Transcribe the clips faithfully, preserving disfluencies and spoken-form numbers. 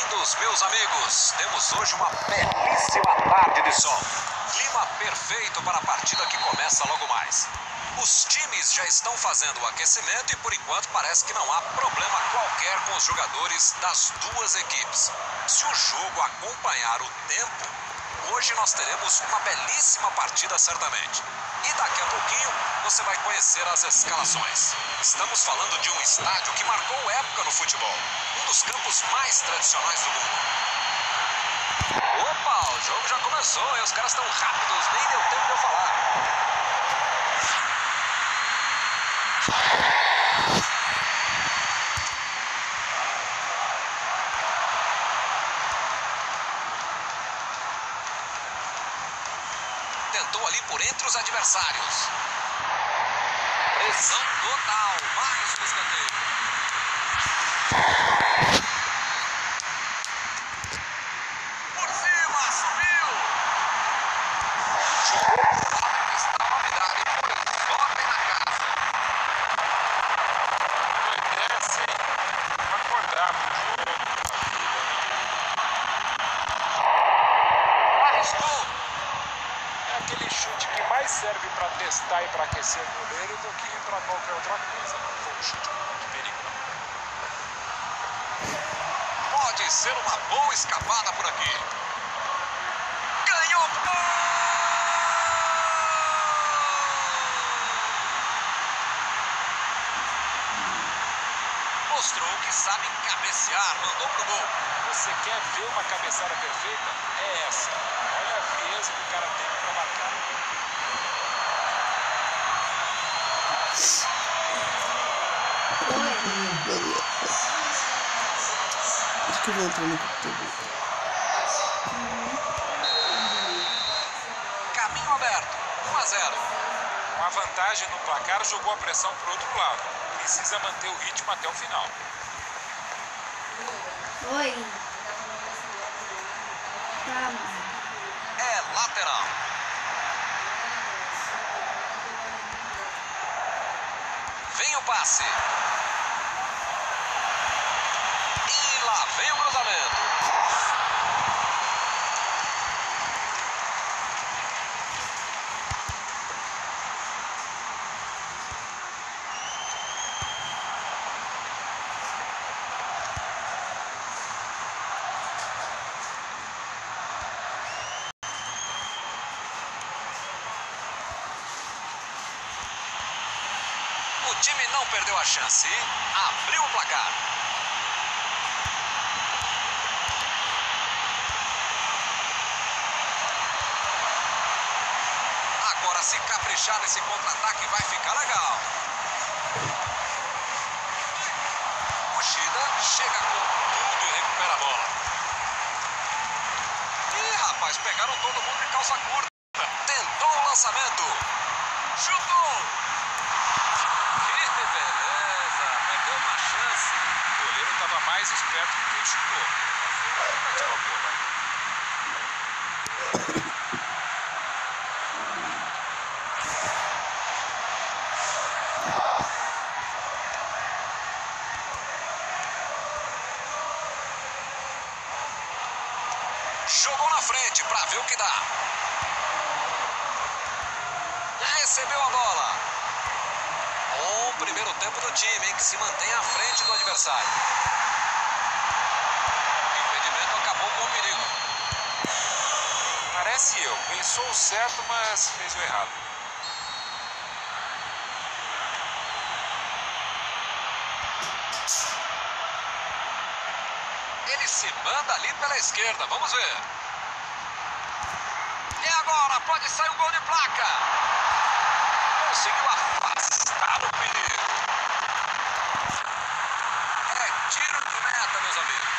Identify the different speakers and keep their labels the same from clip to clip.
Speaker 1: Bem-vindos, meus amigos. Temos hoje uma belíssima tarde de sol. Clima perfeito para a partida que começa logo mais. Os times já estão fazendo o aquecimento e, por enquanto, parece que não há problema qualquer com os jogadores das duas equipes. Se o jogo acompanhar o tempo, hoje nós teremos uma belíssima partida, certamente. E daqui a pouquinho você vai conhecer as escalações. Estamos falando de um estádio que marcou época no futebol. Um dos campos mais tradicionais do mundo. Opa, o jogo já começou e os caras estão rápidos, nem deu tempo de eu falar. Tentou ali por entre os adversários. Pressão total, mais um escanteio. Por cima, subiu. Jogou pro lado que está a novidade, foi só bem na casa.
Speaker 2: Foi desce, acordar pro jogo.
Speaker 1: Arriscou.
Speaker 2: É aquele chute que mais serve para testar e para aquecer o goleiro do que para qualquer outra coisa. Não foi um chute de perigo, não.
Speaker 1: Pode ser uma boa escapada por aqui. Ganhou! Mostrou que sabe cabecear, mandou pro gol.
Speaker 2: Você quer ver uma cabeçada perfeita? É essa. Olha a frieza que o cara tem para marcar.
Speaker 3: Acho que eu vou entrar no computador.
Speaker 1: Caminho aberto, um a zero.
Speaker 2: Com a vantagem no placar, jogou a pressão pro outro lado. Precisa manter o ritmo até o final.
Speaker 3: Oi. Calma.
Speaker 1: É lateral. Vem o passe. E lá vem o cruzamento. O time não perdeu a chance. Abriu o placar. Agora, se caprichar nesse contra-ataque, vai ficar legal. Kushida chega com tudo e recupera a bola. Ih, rapaz, pegaram todo mundo de calça curta. Tentou o lançamento. Chutou. Que beleza. Perdeu uma chance.
Speaker 2: O goleiro estava mais esperto do que ele chutou. Mas acabou, vai.
Speaker 1: Jogou na frente para ver o que dá. Recebeu a bola. Bom primeiro tempo do time, hein, que se mantém à frente do adversário. O impedimento acabou com o perigo.
Speaker 2: Parece eu. Pensou o certo, mas fez o errado.
Speaker 1: Ele se manda ali pela esquerda, vamos ver. E agora pode sair um gol de placa. Conseguiu afastar o perigo. É tiro de meta, meus amigos.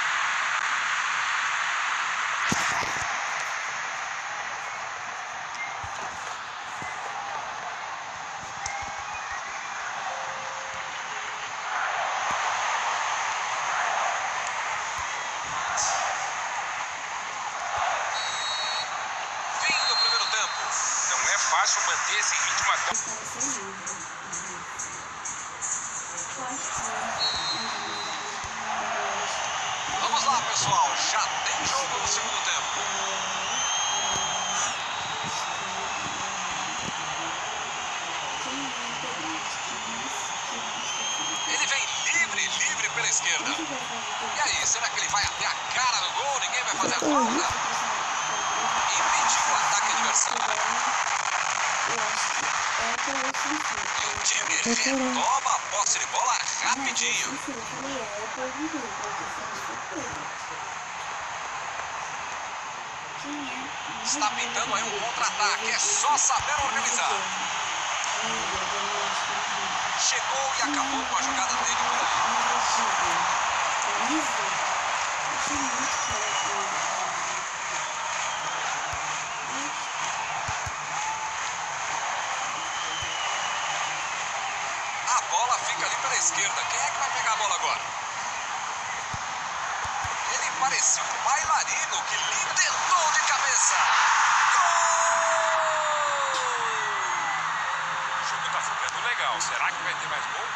Speaker 1: Fim do primeiro tempo.
Speaker 2: Não é fácil manter esse ritmo até...
Speaker 1: Vamos lá, pessoal. pessoal, já tem jogo no segundo tempo. Ele vem livre, livre pela esquerda. E aí, será que ele vai até a cara do gol? Ninguém vai fazer a falta? Impediu o ataque adversário. E o time retoma a posse de bola rapidinho. Está pintando aí um contra-ataque, é só saber organizar. Chegou e acabou com a jogada dele por aí. A bola fica ali pela esquerda. Quem é que vai pegar a bola agora? Ele parecia um bailarino que lhe tentou de cabeça.
Speaker 2: O jogo tá ficando legal. Será que vai ter mais gol?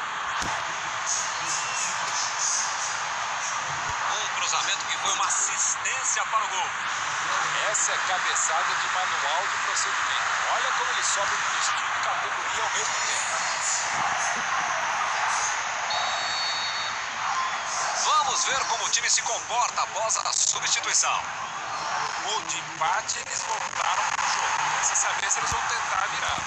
Speaker 1: Um cruzamento que foi uma assistência para o gol.
Speaker 2: Essa é cabeçada de manual de procedimento. Olha como ele sobe com estilo e categoria ao mesmo tempo.
Speaker 1: Vamos ver como o time se comporta após a substituição.
Speaker 2: Gol de empate, eles voltaram pro jogo. Resta saber se eles vão tentar virar.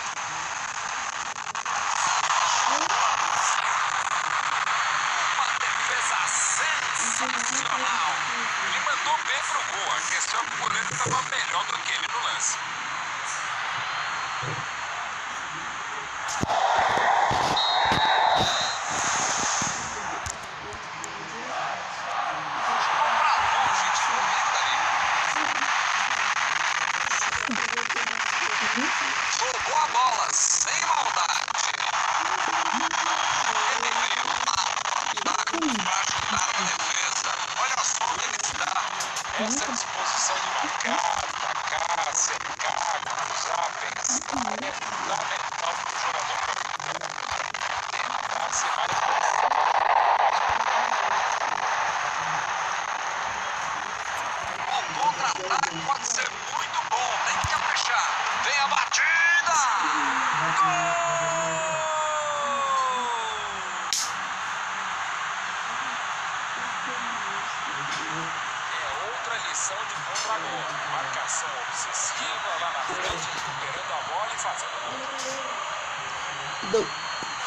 Speaker 1: Uma defesa sensacional.
Speaker 2: Ele mandou bem pro gol. A questão é que o goleiro estava melhor do que ele no lance.
Speaker 1: Jogou a bola sem maldade. Ele veio lá para ajudar a defesa. Olha só onde ele está.
Speaker 2: Essa disposição de marcar, atacar, cercar, cruzar, pensar é fundamental para o jogador tentar ser mais
Speaker 1: O contra-ataque pode ser muito bom. Tem que caprichar. Vem a batida. Gol!
Speaker 2: É outra lição de contra-gol. Marcação obsessiva lá na frente, recuperando a bola e fazendo gol.
Speaker 3: Não.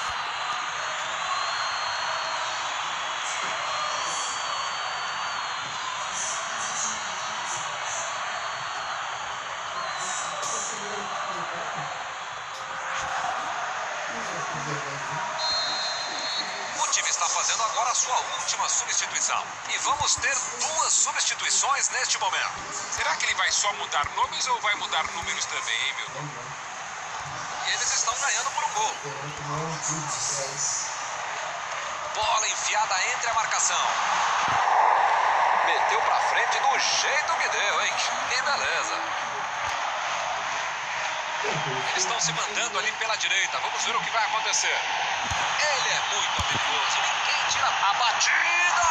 Speaker 1: O time está fazendo agora a sua última substituição. E vamos ter duas substituições neste momento.
Speaker 2: Será que ele vai só mudar nomes ou vai mudar números também, hein, Milton?
Speaker 1: E eles estão ganhando por um gol. Bola enfiada entre a marcação. Meteu pra frente do jeito que deu, hein? Que beleza. Eles estão se mandando ali pela direita. Vamos ver o que vai acontecer. Ele é muito habilidoso. Ninguém tira a batida.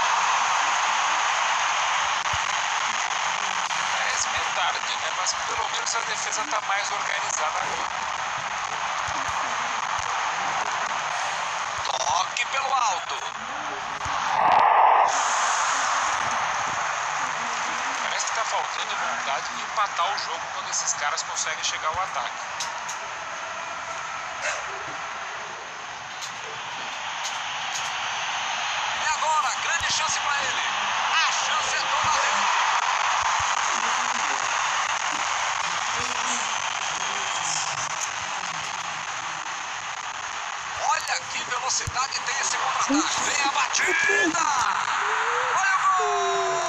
Speaker 2: Parece meio tarde, né? Mas pelo menos a defesa está mais organizada agora.
Speaker 1: Toque pelo alto.
Speaker 2: Parece que está faltando vontade de empatar o jogo quando esses caras conseguem chegar ao ataque.
Speaker 1: E agora, grande chance para ele. A chance é toda dele. Olha que velocidade tem esse contra-ataque. Vem a batida. Olha o gol.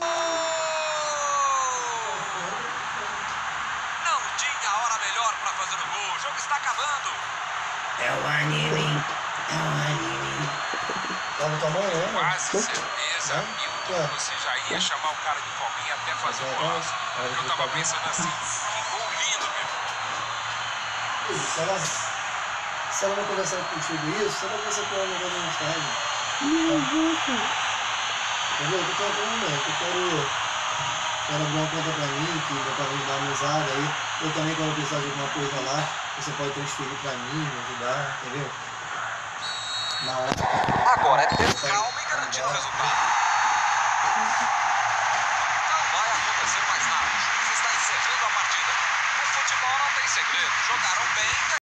Speaker 1: Não tinha hora melhor para fazer o gol. O jogo está acabando.
Speaker 3: É o anime. É o anime.
Speaker 4: Tá no tamanho, né?
Speaker 2: Quase certeza, Milton, que você já ia chamar o cara de fominha até fazer o golaço. Eu tava pensando assim, que gol lindo, meu.
Speaker 4: Se ela, se ela não conversar contigo isso, você não vai conversar com ela no estádio. Entendeu? Eu tô falando, né? Eu quero, quero abrir uma conta pra mim, que dá pra me dar uma usada aí. Eu também, quando precisar de alguma coisa lá, você pode transferir pra mim, me ajudar, entendeu? Na hora.
Speaker 1: Agora é ter calma e garantir o resultado. Não vai acontecer mais nada. O juiz está encerrando a partida. O futebol não tem segredo. Jogaram bem.